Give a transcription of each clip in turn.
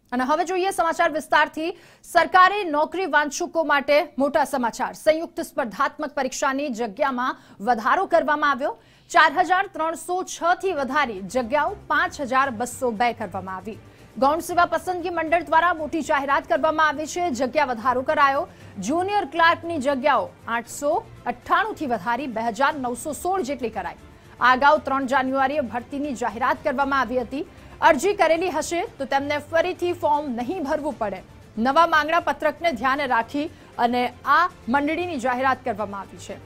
અને હવે જોઈએ સમાચાર વિસ્તારથી। સરકારે નોકરી વાંચુકો માટે મોટા સમાચાર। સંયુક્ત સ્પર્ધાત્મક પરીક્ષાની જગ્યામાં વધારો કરવામાં આવ્યો। 4306 થી વધારી જગ્યાઓ 5202 કરવામાં આવી। ગૌણ સેવા પસંદગી મંડળ દ્વારા મોટી જાહેરાત કરવામાં આવી છે। જગ્યા વધારો કરાયો। જુનિયર ક્લાર્કની જગ્યાઓ 898 થી વધારી 2916 જેટલી કરાઈ। આ અગાઉ 3 જાન્યુઆરીએ ભરતીની જાહેરાત કરવામાં આવી હતી। અરજી કરેલી હશે તો તેમને ફરીથી ફોર્મ નહીં ભરવું પડે। નવા માંગણા પત્રકને ધ્યાને રાખી અને આ મંડળીની જાહેરાત કરવામાં આવી છે।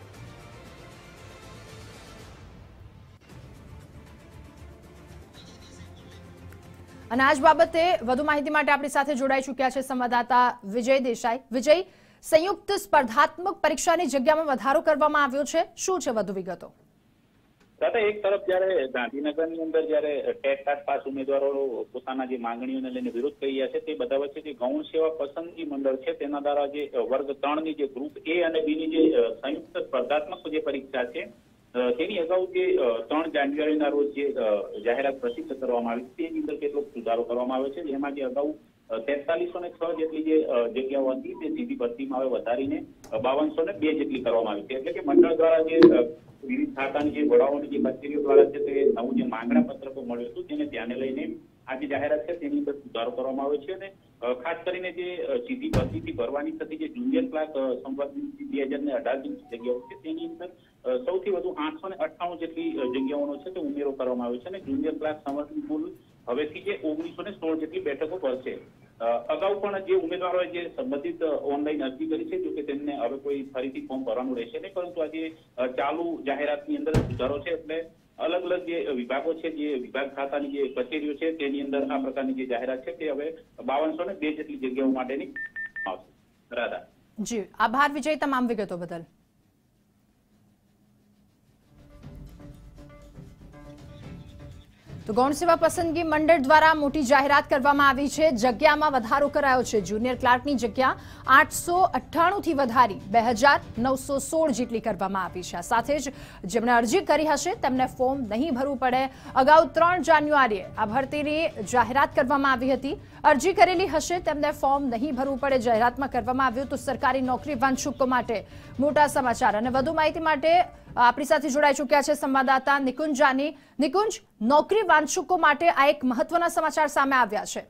અને આજ બાબતે વધુ માહિતી માટે આપણી સાથે જોડાઈ ચૂક્યા છે સંવાદદાતા વિજય દેસાઈ। વિજય, સંયુક્ત સ્પર્ધાત્મક પરીક્ષાની જગ્યામાં વધારો કરવામાં આવ્યો છે, શું છે વધુ વિગતો? દાદા, એક તરફ જયારે ગાંધીનગરની અંદર જયારે ટેટ ટાટ પાસ ઉમેદવારો પોતાના જે માંગણીઓને લઈને વિરોધ કરી રહ્યા છે, તે બધા વચ્ચે જે ગૌણ સેવા પસંદગી મંડળ છે તેના દ્વારા જે વર્ગ 3 ની જે ગ્રુપ A અને B ની જે સંયુક્ત સ્પર્ધાત્મક જે પરીક્ષા છે તેની અગાઉ જે 3 જાન્યુઆરીના રોજ જે જાહેરાત પ્રસિદ્ધ કરવામાં આવી તેની અંદર કેટલોક સુધારો કરવામાં આવ્યો છે। જેમાં જે અગાઉ 4306 જેટલી જે જગ્યાઓ હતી તે સીધી ભરતીમાં હવે વધારીને 5202 જેટલી કરવામાં આવી છે। એટલે કે મંડળ દ્વારા જે વિવિધ ખાતાની જે વડાઓની જે કચેરીઓ દ્વારા છે તે નવું જે માંગણા પત્રકો મળ્યું હતું તેને ધ્યાને લઈને આ જે જાહેરાત છે તેની અંદર સુધારો કરવામાં આવ્યો છે। અને ખાસ કરીને જે સીધી ભરતીથી ભરવાની થતી જે જુનિયર ક્લાર્ક સંવર્ગની 2018 ની જગ્યાઓ છે તેની અંદર સૌથી વધુ 898 જેટલી જગ્યાઓનો છે તે ઉમેરો કરવામાં આવ્યો છે। અને જુનિયર ક્લાર્ક સંવર્ગની કુલ હવેથી જે 1916 જેટલી બેઠકો ભરશે। અગાઉ પણ જે ઉમેદવારોએ જે સંબંધિત ઓનલાઈન અરજી કરી છે, જોકે તેમને હવે કોઈ ફરીથી ફોર્મ ભરવાનું રહેશે નહીં, પરંતુ આજે ચાલુ જાહેરાતની અંદર સુધારો છે। એટલે અલગ અલગ જે વિભાગો છે, જે વિભાગ ખાતાની જે કચેરીઓ છે તેની અંદર આ પ્રકારની જે જાહેરાત છે તે હવે 5202 જેટલી જગ્યાઓ માટેની આવશે। રાધા જી, આભાર વિજય તમામ વિગતો બદલ। તો ગૌણ સેવા પસંદગી મંડળ દ્વારા મોટી જાહેરાત કરવામાં આવી છે। જગ્યામાં વધારો કરાયો છે। જુનિયર ક્લાર્કની જગ્યા 898 થી વધારી 2916 જેટલી કરવામાં આવી છે। સાથે જ જેમણે અરજી કરી હશે તેમને ફોર્મ નહીં ભરવું પડે। અગાઉ 3 જાન્યુઆરીએ આ ભરતીની જાહેરાત કરવામાં આવી હતી। અરજી કરેલી હશે તેમને ફોર્મ નહીં ભરવું પડે જાહેરાતમાં કરવામાં આવ્યું। તો સરકારી નોકરી વાંચુકો માટે મોટા સમાચાર। અને વધુ માહિતી માટે આપણી સાથે જોડાઈ ચૂક્યા છે સંવાદદાતા નિકુંજ જાની। નિકુંજ, નોકરી વાંચુકો માટે આ એક મહત્વના સમાચાર સામે આવ્યા છે।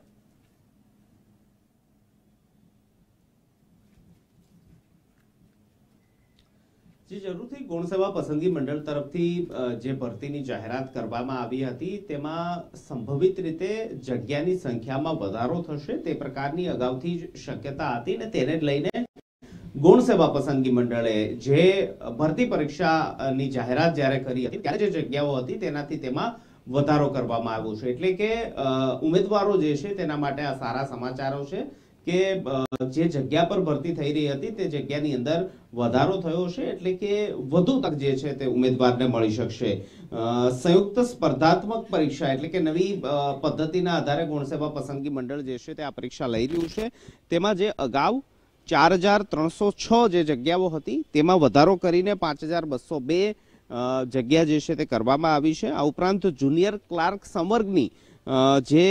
જી જરૂરથી ગૌણ સેવા પસંદગી મંડળ તરફથી જે ભરતીની જાહેરાત કરવામાં આવી હતી તેમાં સંભવિત રીતે જગ્યાની સંખ્યામાં વધારો થશે તે પ્રકારની અગાઉથી જ શક્યતા હતી ને તેને લઈને ગૌણ સેવા પસંદગી મંડળે જે ભરતી પરીક્ષાની જાહેરાત જ્યારે કરી હતી ત્યારે જે જગ્યાઓ હતી તેનાથી તેમાં વધારો કરવામાં આવ્યો છે। એટલે કે ઉમેદવારો જે છે તેના માટે આ સારા સમાચારો છે કે જે જગ્યા પર ભરતી થઈ રહી હતી તે જગ્યાની અંદર વધારો થયો છે। એટલે કે વધુ તક જે છે તે ઉમેદવારને મળી શકશે। સંયુક્ત સ્પર્ધાત્મક પરીક્ષા એટલે કે નવી પદ્ધતિના આધારે ગૌણ સેવા પસંદગી મંડળ જે છે તે આ પરીક્ષા લઈ રહ્યું છે। તેમાં જે અગાઉ 4306 જે જગ્યાઓ હતી તેમાં વધારો કરીને 5202 જગ્યા જે છે તે કરવામાં આવી છે। આ ઉપરાંત જુનિયર ક્લાર્ક સંવર્ગની જે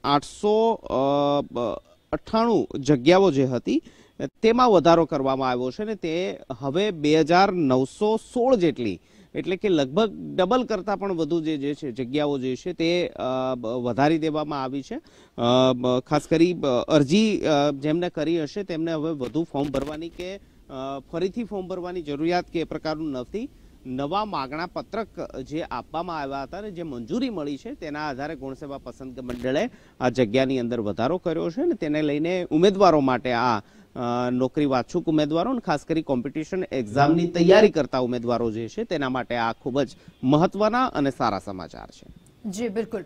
898 જગ્યાઓ જે હતી તેમાં વધારો કરવામાં આવ્યો છે ને તે હવે 2916 જેટલી એટલે કે લગભગ ડબલ કરતા પણ વધુ જે છે જગ્યાઓ જે છે તે વધારી દેવામાં આવી છે। ખાસ કરી અરજી જેમને કરી હશે તેમને હવે વધુ ફોર્મ ભરવાની કે ફરીથી ફોર્મ ભરવાની જરૂરિયાત કે એ પ્રકારનું નથી। નવા માગણા પત્રક જે આપવામાં આવ્યા હતા ને જે મંજૂરી મળી છે તેના આધારે ગૌણ સેવા પસંદગી મંડળે આ જગ્યાની અંદર વધારો કર્યો છે ને તેને લઈને ઉમેદવારો માટે આ નોકરી વાંચુક ઉમેદવારો અને ખાસ કરી કોમ્પિટિશન એક્ઝામની તૈયારી કરતા ઉમેદવારો જે છે તેના માટે આ ખૂબ જ મહત્વના અને સારા સમાચાર છે। જી બિલકુલ,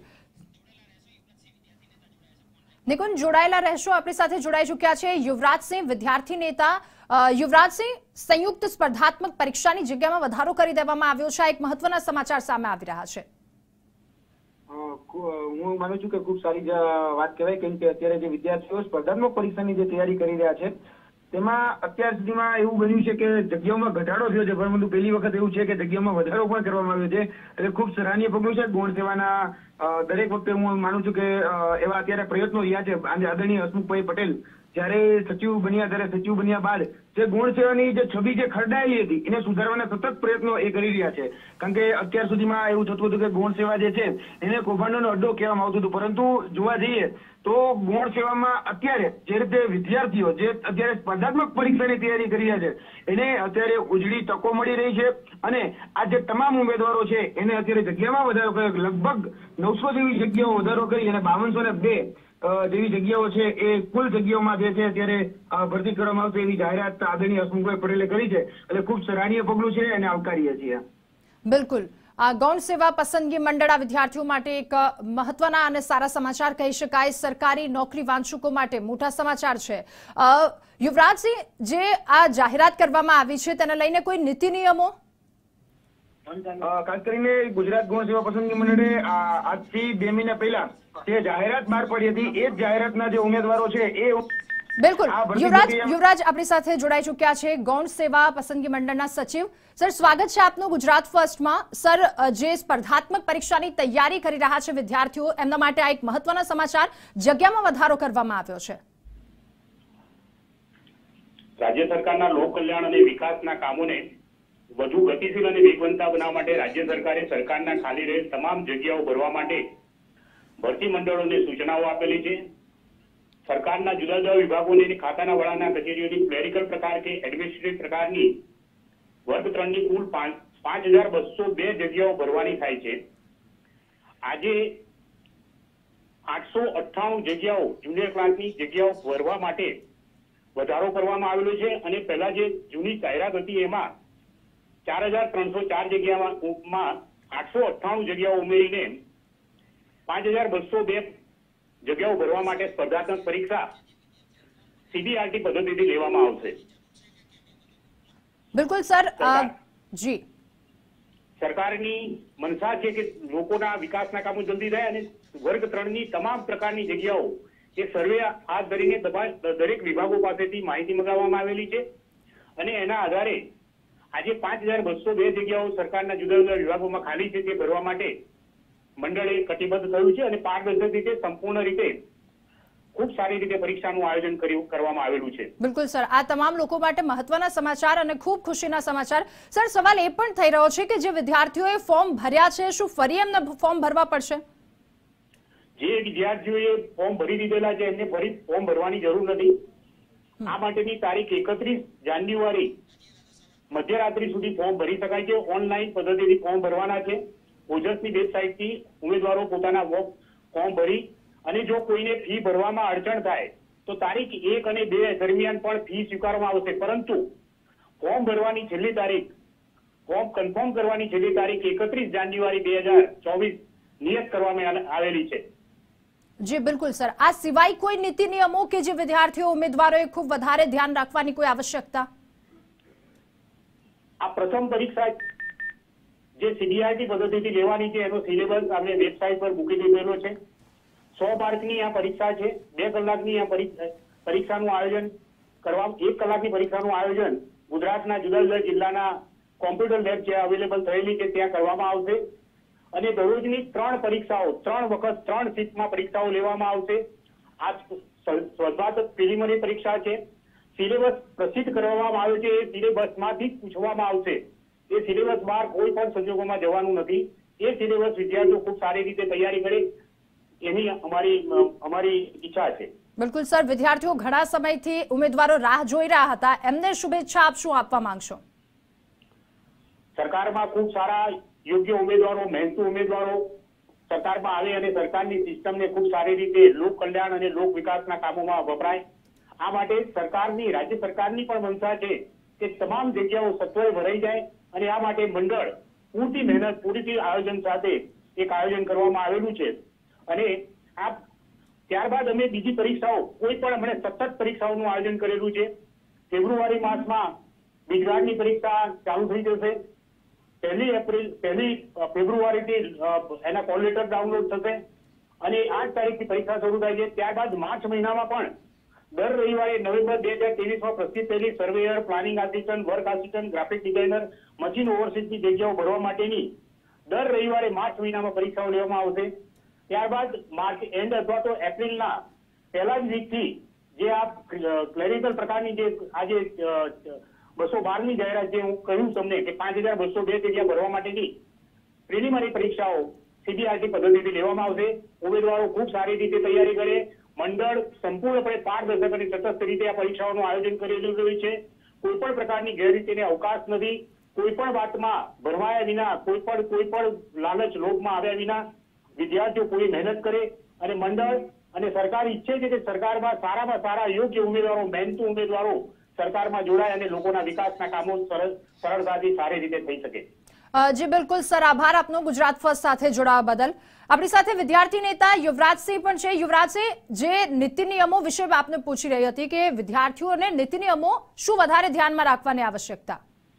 નિકુંજ જોડાયેલા રહેશો। આપણી સાથે જોડાઈ ચૂક્યા છે યુવરાજસિંહ, વિદ્યાર્થી નેતા। યુવરાજસિંહ, સંયુક્ત સ્પર્ધાત્મક પરીક્ષાની જગ્યામાં વધારો કરી દેવામાં આવ્યો છે। એક મહત્વના સમાચાર સામે આવી રહ્યા છે। હું માનું છું કે ખૂબ સારી વાત કહેવાય, કેમ કે અત્યારે જે વિદ્યાર્થીઓ સ્પર્ધાત્મક પરીક્ષાની જે તૈયારી કરી રહ્યા છે તેમાં અત્યાર સુધીમાં એવું બન્યું છે કે જગ્યાઓમાં ઘટાડો થયો છે, પરંતુ પહેલી વખત એવું છે કે જગ્યામાં વધારો પણ કરવામાં આવ્યો છે। એટલે ખૂબ સરાહનીય પગલું છે ગૌણ સેવાના દરેક વખતે હું માનું છું કે એવા અત્યારે પ્રયત્નો રહ્યા છે. આદરણીય હસમુખભાઈ પટેલ જયારે સચિવ બન્યા ત્યારે સચિવ બન્યા બાદ જે ગૌણ સેવાની જે છબી જે ખરડાયેલી હતી એને સુધારવાના સતત પ્રયત્નો એ કરી રહ્યા છે. કારણ કે અત્યાર સુધીમાં એવું થતું હતું કે ગૌણ સેવા જે છે એને કૌભાંડોનો અડ્ડો કહેવામાં આવતું હતું, પરંતુ જોવા જઈએ તો ગૌણ સેવામાં અત્યારે જે રીતે વિદ્યાર્થીઓ જે અત્યારે સ્પર્ધાત્મક પરીક્ષાની તૈયારી કરી રહ્યા છે એને અત્યારે ઉજળી તકો મળી રહી છે અને આ જે તમામ ઉમેદવારો છે એને અત્યારે જગ્યામાં વધારો કર્યો. લગભગ 900 જેવી જગ્યાઓ વધારો કરી અને 5202 જેવી જગ્યાઓ છે એ કુલ જગ્યાઓમાં જે છે અત્યારે ભરતી કરવામાં આવશે એવી જાહેરાત આદરણીય હસમુખભાઈ પટેલે કરી છે. એટલે ખૂબ સરાહનીય પગલું છે અને આવકારીએ છીએ. બિલકુલ, આ ગૌણ સેવા પસંદગી મંડળ વિદ્યાર્થીઓ માટે એક મહત્વના અને સારા સમાચાર કહી શકાય. સરકારી નોકરી વાંચુકો માટે મોટા સમાચાર છે. યુવરાજસિંહ, જે આ જાહેરાત કરવામાં આવી છે તેને લઈને કોઈ નીતિ નિયમો? ખાસ કરીને ગુજરાત ગૌણ સેવા પસંદગી મંડળે આજથી 2 મહિના પહેલા જે જાહેરાત બહાર પડી હતી એ જ જાહેરાતના જે ઉમેદવારો છે એ બિલકુલ યુવરાજ આપણી સાથે જોડાઈ ચૂક્યા છે, ગૌણ સેવા પસંદગી મંડળના સચિવ. સર, સ્વાગત છે આપનું ગુજરાત ફર્સ્ટમાં. સર, જે સ્પર્ધાત્મક પરીક્ષાની તૈયારી કરી રહ્યા છે વિદ્યાર્થીઓ એમના માટે આ એક મહત્વના સમાચાર, જગ્યામાં વધારો કરવામાં આવ્યો છે. રાજ્ય સરકારના લોક કલ્યાણ અને વિકાસના કામોને વધુ ગતિશીલ અને વેગવંતા બનાવવા માટે રાજ્ય સરકારે સરકારના ખાલી રહેલ તમામ જગ્યાઓ ભરવા માટે ભરતી મંડળોને સૂચનાઓ આપેલી છે. સરકારના જુદા જુદા વિભાગોની ખાતાના વડાના કચેરીઓની ક્લેરિકલ પ્રકાર કે એડમિનિસ્ટ્રેટિવ પ્રકારની વર્ગ 3 ની કુલ 5202 જગ્યાઓ ભરવાની થાય છે. આજે 898 જગ્યાઓ જુનિયર ક્લાસની જગ્યાઓ ભરવા માટે વધારો કરવામાં આવેલો છે અને પહેલા જે જૂની જાહેરાત હતી એમાં 4304 જગ્યામાં 898 જગ્યાઓ ઉમેરીને 5202 જગ્યાઓ ભરવા માટે સ્પર્ધાત્મક પરીક્ષા સીબીઆરટી પદ્ધતિથી લેવામાં આવશે. બિલકુલ સર, જી, સરકારની મનસા છે કે લોકોના વિકાસના કામો જલ્દી થાય અને વર્ગ 3 ની તમામ પ્રકારની જગ્યાઓ એ સર્વે હાથ ધરીને દરેક વિભાગો પાસેથી માહિતી મંગાવવામાં આવેલી છે અને એના આધારે આજે 5202 જગ્યાઓ સરકારના જુદા જુદા વિભાગોમાં ખાલી છે તે ભરવા માટે મંડળે કટિબદ્ધ થયું છે અને પારદર્શક રીતે સંપૂર્ણ રીતે ખૂબ સારી રીતે પરીક્ષાનું આયોજન કરવામાં આવેલું છે. બિલકુલ સર, આ તમામ લોકો માટે મહત્વના સમાચાર અને ખૂબ ખુશીના સમાચાર. સર, સવાલ એ પણ થઈ રહ્યો છે કે જે વિદ્યાર્થીઓએ ફોર્મ ભર્યા છે શું ફરી એમને ફોર્મ ભરવા પડશે? જે વિદ્યાર્થીઓએ ફોર્મ ભરી દીધેલા છે એમને ફરી ફોર્મ ભરવાની જરૂર નથી. આ માટેની તારીખ 31 જાન્યુઆરી મધ્યરાત્રિ સુધી ફોર્મ ભરી શકાય છે. ઓનલાઈન પદ્ધતિથી ફોર્મ ભરવાના છે. ઓજસની વેબસાઇટથી ઉમેદવારો પોતાના ફોર્મ ભરી અને જો કોઈને ફી ભરવામાં અડચણ થાય તો તારીખ 1 અને 2 દરમિયાન પણ ફી સ્વીકારવામાં આવશે, પરંતુ ફોર્મ ભરવાની છેલ્લી તારીખ, ફોર્મ કન્ફર્મ કરવાની છેલ્લી તારીખ 31 જાન્યુઆરી 2024 નિયત કરવામાં આવેલી છે. જી બિલકુલ સર, આ સિવાય કોઈ નીતિ નિયમો કે જે વિદ્યાર્થીઓ ઉમેદવારોએ ખૂબ વધારે ધ્યાન રાખવાની કોઈ આવશ્યકતા? આ પ્રથમ પરીક્ષા જે સીબીઆરટી પદ્ધતિથી લેવાની છે એનો સિલેબસ આપણે વેબસાઇટ પર મૂકી દીધેલો છે. 100 માર્કની આ પરીક્ષા છે. 2 કલાકની આ પરીક્ષાનું આયોજન કરવામાં 1 કલાકની પરીક્ષાનું આયોજન ગુજરાતના જુદા જુદા જિલ્લાના કોમ્પ્યુટર લેબ જે અવેલેબલ થયેલી છે ત્યાં કરવામાં આવશે અને દરરોજની 3 પરીક્ષાઓ 3 વખત 3 શિફ્ટમાં પરીક્ષાઓ લેવામાં આવશે. આ સ્પર્ધાત્મક પ્રિલિમિનરી પરીક્ષા છે. સિલેબસ પ્રસિદ્ધ કરવામાં આવ્યો છે. એ સિલેબસમાંથી પૂછવામાં આવશે. એ સિલેબસ બહાર કોઈ પણ સંજોગોમાં જવાનું નથી. એ સિલેબસ વિદ્યાર્થીઓ ખૂબ સારી રીતે તૈયારી કરે એની અમારી ઈચ્છા છે. બિલકુલ સર, વિદ્યાર્થીઓ ઘણા સમયથી ઉમેદવારો રાહ જોઈ રહ્યા હતા, એમને શુભેચ્છા આપ શું આપવા માંગશો? સરકારમાં ખૂબ સારા યોગ્ય ઉમેદવારો, મહેનતુ ઉમેદવારો સરકારમાં આવે અને સરકારની સિસ્ટમને ખૂબ સારી રીતે લોક કલ્યાણ અને લોક વિકાસના કામોમાં વપરાય. આ માટે રાજ્ય સરકારની પણ મંશા છે કે તમામ જગ્યાઓ સત્વરે ભરાઈ જાય અને આ માટે મંડળ પૂરતી મહેનત, પૂરતી આયોજન સાથે એક આયોજન કરવામાં આવેલું છે અને આ ત્યારબાદ અમે બીજી પરીક્ષાઓ કોઈ પણ હમણાં સતત પરીક્ષાઓનું આયોજન કરેલું છે. ફેબ્રુઆરી માસમાં બીજગાળની પરીક્ષા ચાલુ થઈ જશે. 1 ફેબ્રુઆરીથી એના કોલ લેટર ડાઉનલોડ થશે અને 8 તારીખથી પરીક્ષા શરૂ થાય છે. ત્યારબાદ માર્ચ મહિનામાં પણ દર રવિવારે નવેમ્બર 2023માં પ્રસિદ્ધ થયેલી surveyor, planning assistant, work assistant, graphic designer, machine ઓવરસીઝની જગ્યાઓ ભરવા માટેની દર રવિવારે માર્ચ મહિનામાં પરીક્ષાઓ લેવામાં આવશે ત્યારબાદ માર્ચ એન્ડ અથવા તો એપ્રિલના પહેલા જ વીકથી જે આ ક્લેરિકલ પ્રકારની જે આજે 212ની જાહેરાત જે હું કહ્યું તમને કે 5202 જગ્યા ભરવા માટેની પ્રિલિમિનરી પરીક્ષાઓ સીબીઆરટી પદ્ધતિથી લેવામાં આવશે. ઉમેદવારો ખૂબ સારી રીતે તૈયારી કરે. મંડળ સંપૂર્ણપણે પારદર્શક અને તટસ્થ રીતે આ પરીક્ષાઓનું આયોજન કરેલું રહ્યું છે. કોઈ પણ પ્રકારની ગેરરીતિને અવકાશ નથી. કોઈ પણ વાતમાં ભરમાયા વિના, કોઈ પણ લાલચ લોભમાં આવ્યા વિના વિદ્યાર્થીઓ પૂરી મહેનત કરે અને મંડળ અને સરકાર ઈચ્છે છે કે સરકારમાં સારામાં સારા યોગ્ય ઉમેદવારો, મહેનતુ ઉમેદવારો સરકારમાં જોડાય અને લોકોના વિકાસના કામો સરળતાથી સારી રીતે થઈ શકે. જી બિલકુલ સર, આભાર આપનો ગુજરાત ફર્સ્ટ સાથે જોડાવા બદલ. આપણી સાથે વિદ્યાર્થી નેતા યુવરાજસિંહ પણ છે. યુવરાજસિંહ, જે નીતિ નિયમો વિશે આપને પૂછી રહી હતી કે વિદ્યાર્થીઓને નીતિ નિયમો શું વધારે ધ્યાનમાં રાખવાની આવશ્યકતા?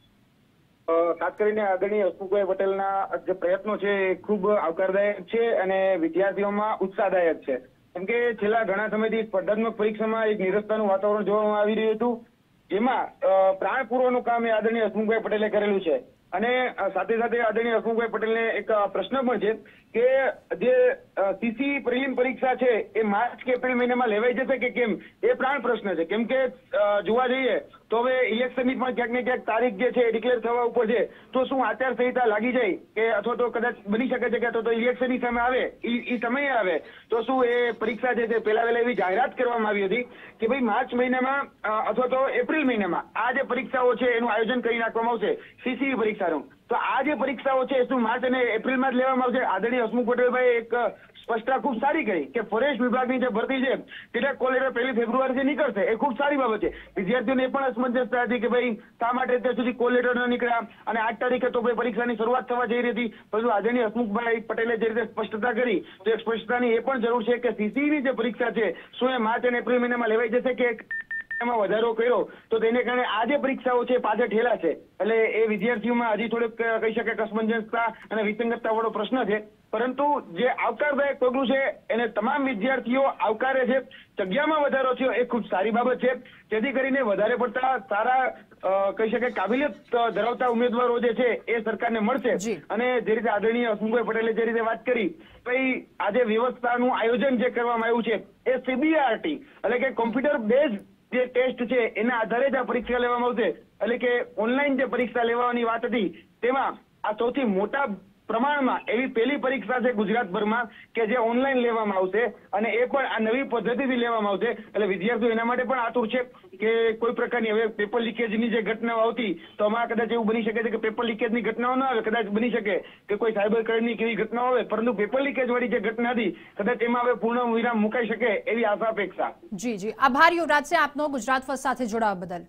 ખાસ કરીને આદરણીય હસમુખભાઈ પટેલના જે પ્રયત્નો છે એ ખૂબ આવકારદાયક છે અને વિદ્યાર્થીઓમાં ઉત્સાહદાયક છે. કેમ કે છેલ્લા ઘણા સમયથી સ્પર્ધાત્મક પરીક્ષામાં એક નિરસ્તાનું વાતાવરણ જોવામાં આવી રહ્યું હતું, જેમાં પ્રાણ પૂરવાનું કામ એ આદરણીય હસમુખભાઈ પટેલે કરેલું છે. અને સાથે સાથે આદરણીય હસમુખભાઈ પટેલને એક પ્રશ્ન પણ છે કે જે સીસી પ્રિલિમ પરીક્ષા છે એ માર્ચ કે એપ્રિલ મહિનામાં લેવાઈ જશે કે કેમ, એ પ્રાણ પ્રશ્ન છે. કેમ કે જોવા જઈએ તો હવે ઇલેક્શનની પણ ક્યાંક ને ક્યાંક તારીખ જે છે એ ડિક્લેર થવા ઉપર છે. તો શું આચારસંહિતા લાગી જાય કે અથવા તો કદાચ બની શકે છે કે અથવા તો ઇલેક્શનની સામે આવે એ સમયે આવે તો શું એ પરીક્ષા છે તે પહેલા વહેલા એવી જાહેરાત કરવામાં આવી હતી કે ભાઈ માર્ચ મહિનામાં અથવા તો એપ્રિલ મહિનામાં આ જે પરીક્ષાઓ છે એનું આયોજન કરી નાખવામાં આવશે સીસી પરીક્ષાનું. તો આ જે પરીક્ષાઓ છે શું માર્ચ અને એપ્રિલમાં જ લેવામાં આવશે? આદરણીય હસમુખ પટેલભાઈ એક સ્પષ્ટતા ખૂબ સારી કરી કે ફોરેસ્ટ વિભાગની જે ભરતી છે તેના કોલ લેટર 1 ફેબ્રુઆરીથી નીકળશે, એ ખૂબ સારી બાબત છે. વિદ્યાર્થીઓને એ પણ અસમંજસતા હતી કે ભાઈ શા માટે અત્યાર સુધી કોલ લેટર ન નીકળ્યા અને 8 તારીખે તો ભાઈ પરીક્ષાની શરૂઆત થવા જઈ રહી હતી. પરંતુ આદરણીય હસમુખભાઈ પટેલે જે રીતે સ્પષ્ટતા કરી તો એક સ્પષ્ટતાની એ પણ જરૂર છે કે સીસીની જે પરીક્ષા છે શું એ માર્ચ અને એપ્રિલ મહિનામાં લેવાઈ જશે કે વધારો કર્યો તો તેને કારણે આ જે પરીક્ષાઓ છે પાછળ ઠેલા છે. એટલે એ વિદ્યાર્થીઓમાં હજી થોડુંક કહી શકાય અસમંજસતા અને વિસંગતતા વાળો પ્રશ્ન છે. પરંતુ જે આવકારદાયક પગલું છે એને તમામ વિદ્યાર્થીઓ આવકારે છે. જગ્યામાં વધારો થયો એ ખૂબ સારી બાબત છે. જેથી કરીને વધારે પડતા સારા કહી શકાય કાબિલિયત ધરાવતા ઉમેદવારો જે છે એ સરકારને મળશે. અને જે રીતે આદરણીય હસમુખભાઈ પટેલે જે રીતે વાત કરી ભાઈ આજે વ્યવસ્થાનું આયોજન જે કરવામાં આવ્યું છે એ સીબીઆરટી એટલે કે કોમ્પ્યુટર બેઝ જે ટેસ્ટ છે એના આધારે જ આ પરીક્ષા લેવામાં આવશે. એટલે કે ઓનલાઈન જે પરીક્ષા લેવાની વાત હતી તેમાં આ સૌથી મોટા પ્રમાણમાં એવી પહેલી પરીક્ષા છે ગુજરાતભરમાં કે જે ઓનલાઈન લેવામાં આવશે અને એ પણ આ નવી પદ્ધતિથી લેવામાં આવશે. એટલે વિદ્યાર્થીઓ એના માટે પણ આતુર છે કે કોઈ પ્રકારની હવે પેપર લીકેજની જે ઘટનાઓ આવતી તો આમાં કદાચ એવું બની શકે છે કે પેપર લીકેજની ઘટનાઓ ન આવે, કદાચ બની શકે કે કોઈ સાયબર ક્રાઇમની કેવી ઘટનાઓ આવે, પરંતુ પેપર લીકેજ વાળી જે ઘટના હતી કદાચ એમાં હવે પૂર્ણ વિરામ મુકાઈ શકે એવી આશા અપેક્ષા. જી આભાર યુવરાજસિંહ આપનો ગુજરાત ફર્સ્ટ સાથે જોડાવા બદલ.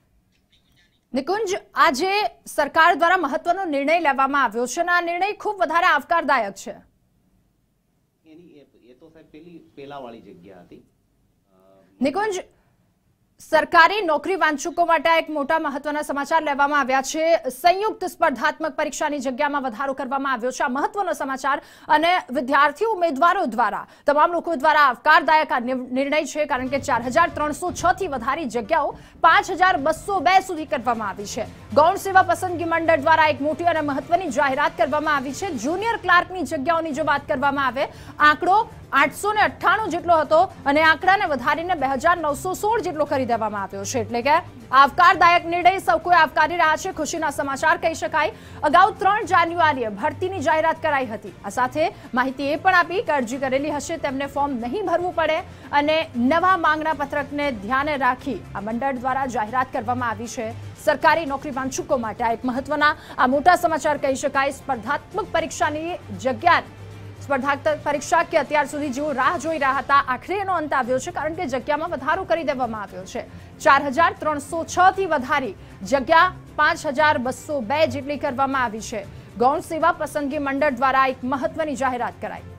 નિકુંજ, આજે સરકાર દ્વારા મહત્વનો નિર્ણય લેવામાં આવ્યો છે અને આ નિર્ણય ખૂબ વધારે આવકારદાયક છે. એ તો સાહેબ પેલા વાળી જગ્યા હતી. નિકુંજ, સરકારી નોકરી વાંચુકો માટે એક મોટા મહત્વના સમાચાર લેવામાં આવ્યા છે. સંયુક્ત સ્પર્ધાત્મક પરીક્ષાની જગ્યામાં વધારો કરવામાં આવ્યો છે. આ મહત્વનો સમાચાર અને વિદ્યાર્થી ઉમેદવારો દ્વારા તમામ લોકો દ્વારા આવકારદાયક આ નિર્ણય છે. કારણ કે 4306 થી વધારે જગ્યાઓ 5202 સુધી કરવામાં આવી છે. ગૌણ સેવા પસંદગી મંડળ દ્વારા એક મોટી અને મહત્વની જાહેરાત કરવામાં આવી છે. જુનિયર ક્લાર્કની જગ્યાઓની જો વાત કરવામાં આવે આંકડો 898 જેટલો હતો અને આંકડાને વધારીને 2916 જેટલો કરી દેવામાં આવ્યો છે. એટલે કે આવકારદાયક નિર્ણય સૌ કોઈ આવકારી રહ્યા છે. ખુશીના સમાચાર કહી શકાય. અગાઉ 3 જાન્યુઆરીએ ભરતીની જાહેરાત કરાઈ હતી. આ સાથે માહિતી એ પણ આપી કે અરજી કરેલી હશે તેમને ફોર્મ નહીં ભરવું પડે અને નવા માંગણા પત્રકને ધ્યાને રાખી આ મંડળ દ્વારા જાહેરાત કરવામાં આવી છે. સરકારી નોકરી વાંચુકો માટે આ એક મહત્વના આ મોટા સમાચાર કહી શકાય. સ્પર્ધાત્મક પરીક્ષાની જગ્યા સ્પર્ધાત્મક પરીક્ષા કે અત્યાર સુધી જેઓ રાહ જોઈ રહ્યા હતા આખરે એનો અંત આવ્યો છે. કારણ કે જગ્યામાં વધારો કરી દેવામાં આવ્યો છે. 4306 થી વધારી જગ્યા 5202 જેટલી કરવામાં આવી છે. ગૌણ સેવા પસંદગી મંડળ દ્વારા એક મહત્વની જાહેરાત કરાઈ.